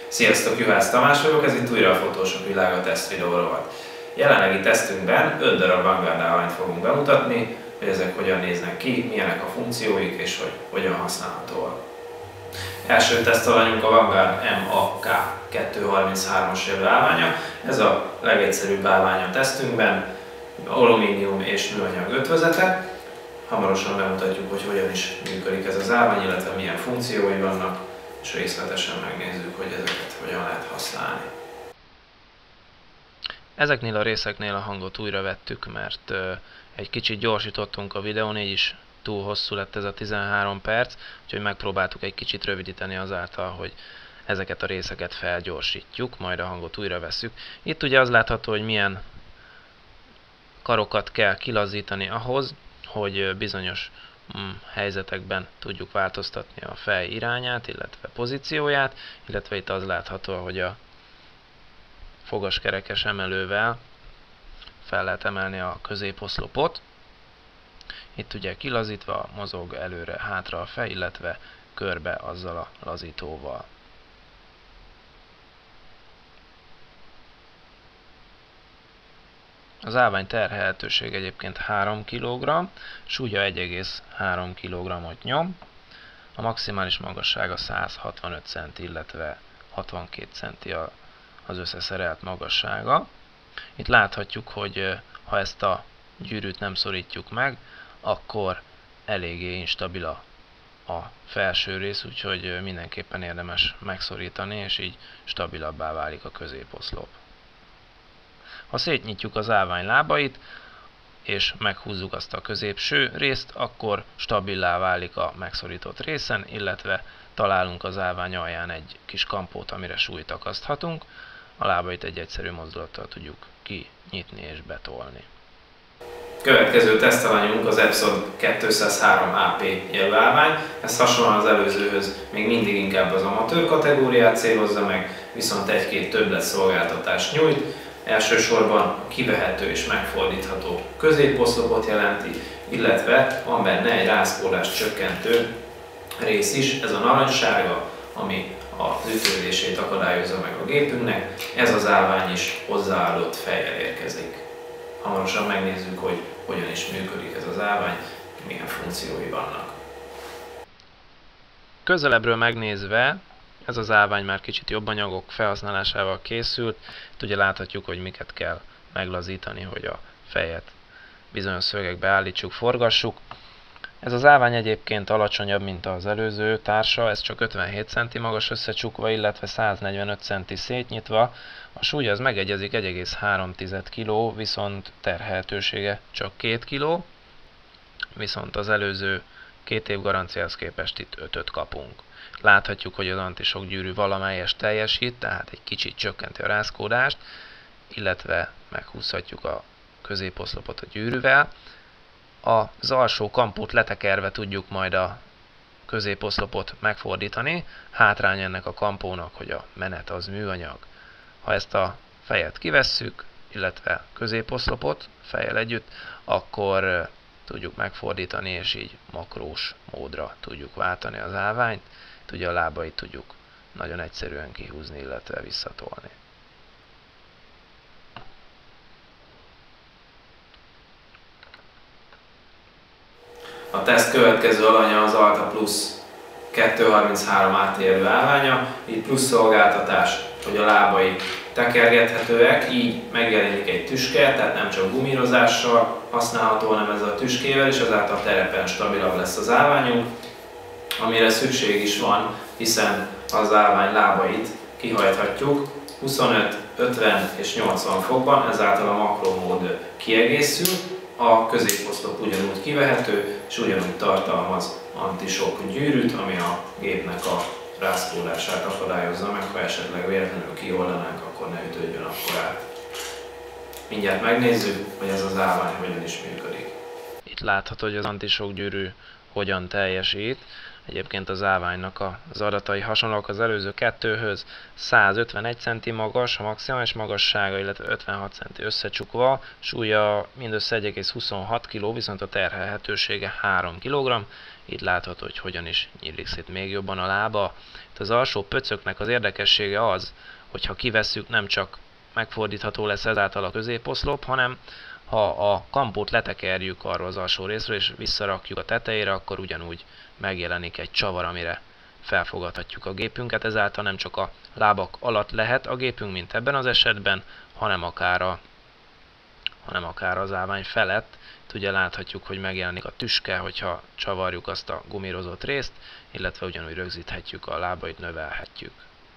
Sziasztok, Juhász Tamás vagyok, ez itt újra a Fotósok világa teszt videórovat. Jelenlegi tesztünkben 5 darab Vanguard állványt fogunk bemutatni, hogy ezek hogyan néznek ki, milyenek a funkcióik és hogy hogyan használhatóak. Első tesztalanyunk a Vanguard MAK233-as jelű állványa. Ez a legegyszerűbb állvány a tesztünkben, alumínium és műanyag ötvözete. Hamarosan bemutatjuk, hogy hogyan is működik ez az állvány, illetve milyen funkciói vannak, és részletesen megnézzük, hogy ezeket hogyan lehet használni. Ezeknél a részeknél a hangot újra vettük, mert egy kicsit gyorsítottunk a videón, így is túl hosszú lett ez a 13 perc, úgyhogy megpróbáltuk egy kicsit rövidíteni azáltal, hogy ezeket a részeket felgyorsítjuk, majd a hangot újra vesszük. Itt ugye az látható, hogy milyen karokat kell kilazítani ahhoz, hogy bizonyos helyzetekben tudjuk változtatni a fej irányát, illetve pozícióját, illetve itt az látható, hogy a fogaskerekes emelővel fel lehet emelni a középoszlopot. Itt ugye kilazítva mozog előre-hátra a fej, illetve körbe azzal a lazítóval. Az állvány terhelhetőség egyébként 3 kg, súlya 1,3 kg-ot nyom, a maximális magassága 165 cm, illetve 62 cm az összeszerelt magassága. Itt láthatjuk, hogy ha ezt a gyűrűt nem szorítjuk meg, akkor eléggé instabil a felső rész, úgyhogy mindenképpen érdemes megszorítani, és így stabilabbá válik a középoszlop. Ha szétnyitjuk az állvány lábait, és meghúzzuk azt a középső részt, akkor stabilá válik a megszorított részen, illetve találunk az állvány alján egy kis kampót, amire súlyt akaszthatunk. A lábait egy egyszerű mozdulattal tudjuk kinyitni és betolni. Következő tesztalanyunk az Epson 203 AP jelű állvány. Ez hasonlóan az előzőhöz még mindig inkább az amatőr kategóriát célozza meg, viszont egy-két többlet szolgáltatást nyújt. Elsősorban a kivehető és megfordítható középoszlopot jelenti, illetve van benne egy rázkódást csökkentő rész is, ez a narancssárga, ami az ütődését akadályozza meg a gépünknek. Ez az állvány is hozzáállott fejjel érkezik. Hamarosan megnézzük, hogy hogyan is működik ez az állvány, milyen funkciói vannak. Közelebbről megnézve, ez az állvány már kicsit jobb anyagok felhasználásával készült. Itt ugye láthatjuk, hogy miket kell meglazítani, hogy a fejet bizonyos szögekbe állítsuk, forgassuk. Ez az állvány egyébként alacsonyabb, mint az előző társa, ez csak 57 cm magas összecsukva, illetve 145 cm szétnyitva. A súly az megegyezik, 1,3 kg, viszont terhelhetősége csak 2 kg, viszont az előző 2 év garanciához képest itt 5-öt kapunk. Láthatjuk, hogy az antisok gyűrű valamelyest teljesít, tehát egy kicsit csökkenti a rázkódást, illetve meghúzhatjuk a középoszlopot a gyűrűvel. Az alsó kampót letekerve tudjuk majd a középoszlopot megfordítani. Hátrány ennek a kampónak, hogy a menet az műanyag. Ha ezt a fejet kivesszük, illetve középoszlopot fejjel együtt, akkor tudjuk megfordítani, és így makrós módra tudjuk váltani az állványt. Ugye a lábait tudjuk nagyon egyszerűen kihúzni, illetve visszatolni. A teszt következő alanya az Alta Plus 233 AT jelű állványa. Itt plusz szolgáltatás, hogy a lábai tekergethetőek, így megjelenik egy tüske, tehát nem csak gumírozással használható, hanem ezzel a tüskével, és ezáltal terepen stabilabb lesz az állványunk, amire szükség is van, hiszen az állvány lábait kihajthatjuk 25, 50 és 80 fokban, ezáltal a makromód kiegészül, a középoszlop ugyanúgy kivehető, és ugyanúgy tartalmaz antisok gyűrűt, ami a gépnek a rázkódását akadályozza meg, ha esetleg véletlenül kioldanánk, akkor ne ütődjön akkor át. Mindjárt megnézzük, hogy ez az állvány hogyan is működik. Itt látható, hogy az antisok gyűrű hogyan teljesít. Egyébként az állványnak az adatai hasonlók az előző kettőhöz, 151 cm magas a maximális magassága, illetve 56 cm összecsukva, súlya mindössze 1,26 kg, viszont a terhelhetősége 3 kg, Itt látható, hogy hogyan is nyílik szét még jobban a lába. Itt az alsó pöcöknek az érdekessége az, hogy ha kivesszük, nem csak megfordítható lesz ezáltal a középoszlop, hanem ha a kampót letekerjük arról az alsó részről és visszarakjuk a tetejére, akkor ugyanúgy megjelenik egy csavar, amire felfogadhatjuk a gépünket. Ezáltal nem csak a lábak alatt lehet a gépünk, mint ebben az esetben, hanem akár az állvány felett. Itt ugye láthatjuk, hogy megjelenik a tüske, hogyha csavarjuk azt a gumírozott részt, illetve ugyanúgy rögzíthetjük a lábait, növelhetjük.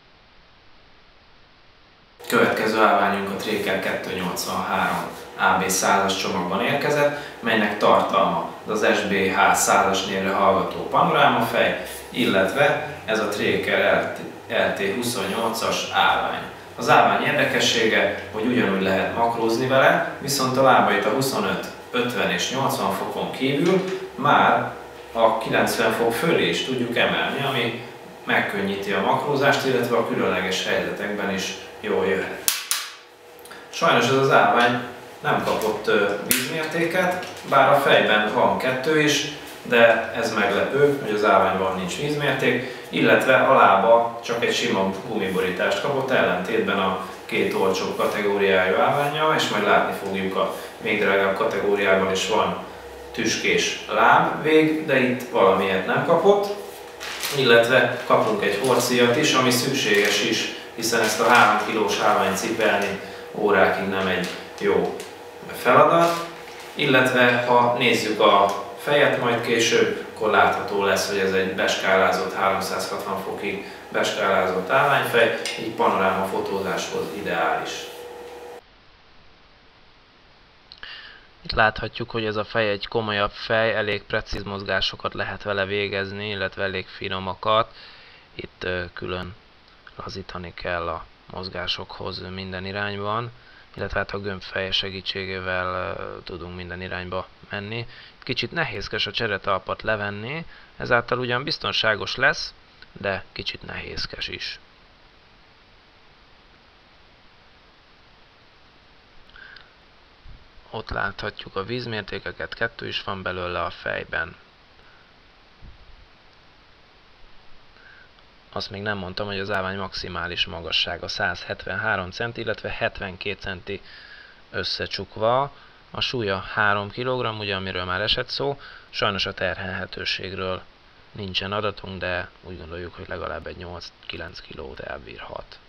Következő állványunk a Tracker 283 AB 100-as csomagban érkezett, melynek tartalma az SBH 100-as névre hallgató panorámafej, illetve ez a Tracker LT28-as állvány. Az állvány érdekessége, hogy ugyanúgy lehet makrózni vele, viszont a lábait a 25, 50 és 80 fokon kívül már a 90 fok fölé is tudjuk emelni, ami megkönnyíti a makrózást, illetve a különleges helyzetekben is jól jöhet. Sajnos ez az állvány nem kapott vízmértéket, bár a fejben van 2 is, de ez meglepő, hogy az állványban nincs vízmérték, illetve a lába csak egy sima gumiborítást kapott, ellentétben a két olcsóbb kategóriájú állvánnyal, és majd látni fogjuk a még drágább kategóriában is van tüskés lábvég, de itt valamiért nem kapott, illetve kapunk egy hordszíjat is, ami szükséges is, hiszen ezt a 3 kilós állványt cipelni órákig nem egy jó feladat, illetve ha nézzük a fejet majd később, akkor látható lesz, hogy ez egy beskálázott, 360 fokig beskálázott állványfej, így panoráma fotózáshoz ideális. Itt láthatjuk, hogy ez a fej egy komolyabb fej, elég precíz mozgásokat lehet vele végezni, illetve elég finomakat. Itt külön lazítani kell a mozgásokhoz minden irányban, illetve hát a gömbfej segítségével tudunk minden irányba menni. Kicsit nehézkes a cseretalpat levenni, ezáltal ugyan biztonságos lesz, de kicsit nehézkes is. Ott láthatjuk a vízmértékeket, 2 is van belőle a fejben. Azt még nem mondtam, hogy az állvány maximális magassága 173 cm, illetve 72 cm összecsukva. A súlya 3 kg, ugye, amiről már esett szó. Sajnos a terhelhetőségről nincsen adatunk, de úgy gondoljuk, hogy legalább egy 8-9 kg-t elbírhat.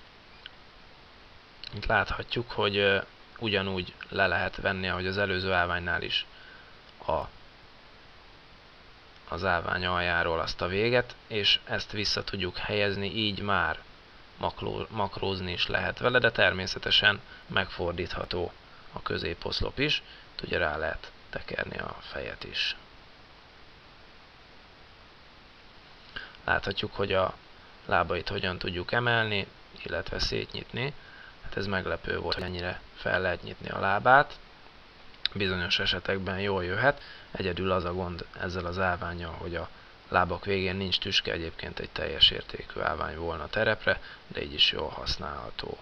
Itt láthatjuk, hogy ugyanúgy le lehet venni, ahogy az előző állványnál is az állvány aljáról azt a véget, és ezt vissza tudjuk helyezni, így már makrózni is lehet vele, de természetesen megfordítható a középoszlop is, ugye rá lehet tekerni a fejet is. Láthatjuk, hogy a lábait hogyan tudjuk emelni, illetve szétnyitni. Hát ez meglepő volt, hogy ennyire fel lehet nyitni a lábát. Bizonyos esetekben jól jöhet, egyedül az a gond ezzel az állvánnyal, hogy a lábak végén nincs tüske, egyébként egy teljes értékű állvány volna terepre, de így is jól használható.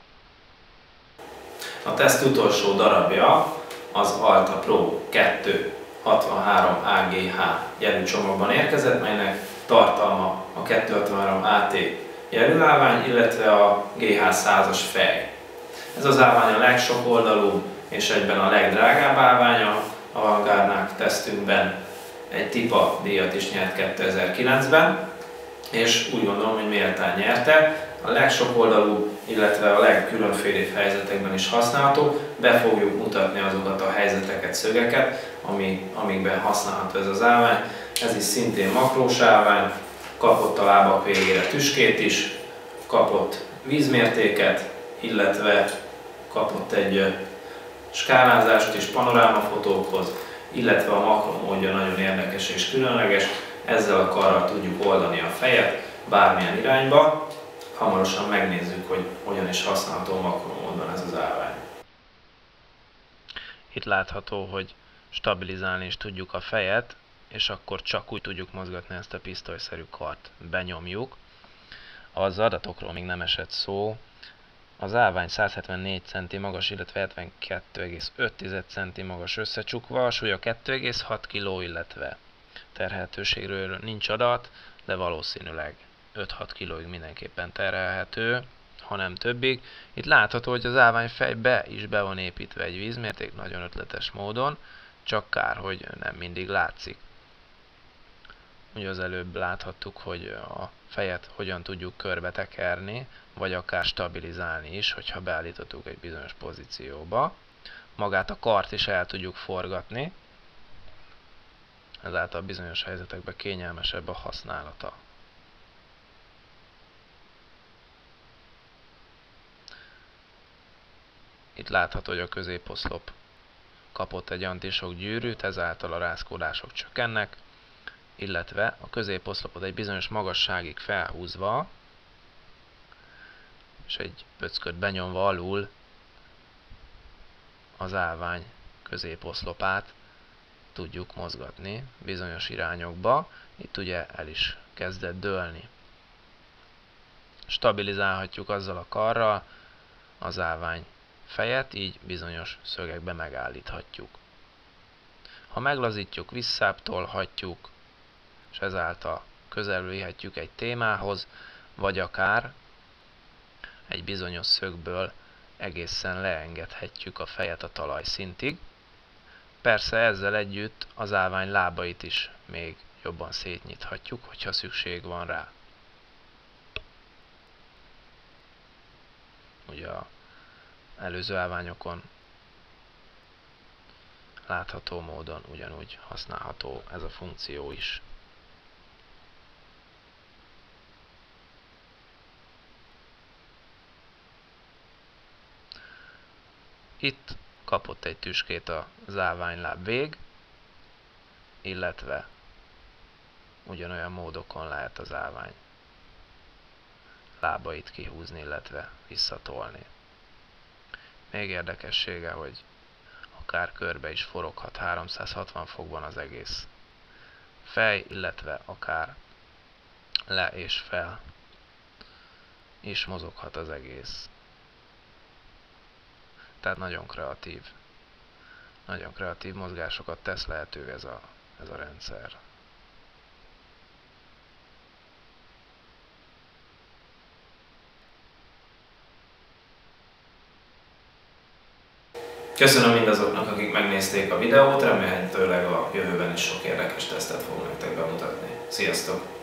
A teszt utolsó darabja az Alta Pro 263 AGH jelűcsomagban érkezett, melynek tartalma a 263 AT jelűállvány, illetve a GH 100-as fej. Ez az állvány a legsokoldalúbb és egyben a legdrágább állványa a Vanguardnák tesztünkben. Egy TIPA díjat is nyert 2009-ben, és úgy gondolom, hogy méltán nyerte. A legsokoldalúbb, illetve a legkülönfélébb helyzetekben is használható. Be fogjuk mutatni azokat a helyzeteket, szögeket, amikben használható ez az állvány. Ez is szintén makrós állvány, kapott a lábak végére tüskét is, kapott vízmértéket, illetve kapott egy skálázást is panorámafotókhoz, illetve a makromódja nagyon érdekes és különleges. Ezzel a karral tudjuk oldani a fejet bármilyen irányba. Hamarosan megnézzük, hogy hogyan is használható makromódban ez az állvány. Itt látható, hogy stabilizálni is tudjuk a fejet, és akkor csak úgy tudjuk mozgatni ezt a pisztolyszerű kart. Benyomjuk. Az adatokról még nem esett szó. Az állvány 174 cm magas, illetve 72,5 cm magas összecsukva, a súlya 2,6 kg, illetve terhelhetőségről nincs adat, de valószínűleg 5-6 kg mindenképpen terhelhető, ha nem többig. Itt látható, hogy az állványfejbe is be van építve egy vízmérték nagyon ötletes módon, csak kár, hogy nem mindig látszik. Ugye az előbb láthattuk, hogy a fejet hogyan tudjuk körbe tekerni, vagy akár stabilizálni is, hogyha beállítottuk egy bizonyos pozícióba. Magát a kart is el tudjuk forgatni, ezáltal bizonyos helyzetekben kényelmesebb a használata. Itt látható, hogy a középoszlop kapott egy antisok gyűrűt, ezáltal a rázkódások csökkennek, illetve a középoszlopot egy bizonyos magasságig felhúzva, és egy pöcköt benyomva alul az állvány középoszlopát tudjuk mozgatni bizonyos irányokba. Itt ugye el is kezdett dőlni. Stabilizálhatjuk azzal a karral az állvány fejet, így bizonyos szögekbe megállíthatjuk. Ha meglazítjuk, visszább tolhatjuk, és ezáltal közelül vihetjük egy témához, vagy akár egy bizonyos szögből egészen leengedhetjük a fejet a talajszintig. Persze ezzel együtt az állvány lábait is még jobban szétnyithatjuk, hogyha szükség van rá. Ugye az előző állványokon látható módon ugyanúgy használható ez a funkció is. Itt kapott egy tüskét az állványláb vég, illetve ugyanolyan módokon lehet az állvány lábait kihúzni, illetve visszatolni. Még érdekessége, hogy akár körbe is foroghat 360 fokban az egész fej, illetve akár le és fel is mozoghat az egész. Tehát nagyon kreatív mozgásokat tesz lehetővé ez a rendszer. Köszönöm mindazoknak, akik megnézték a videót, remélhetőleg a jövőben is sok érdekes tesztet fog nektek bemutatni. Sziasztok!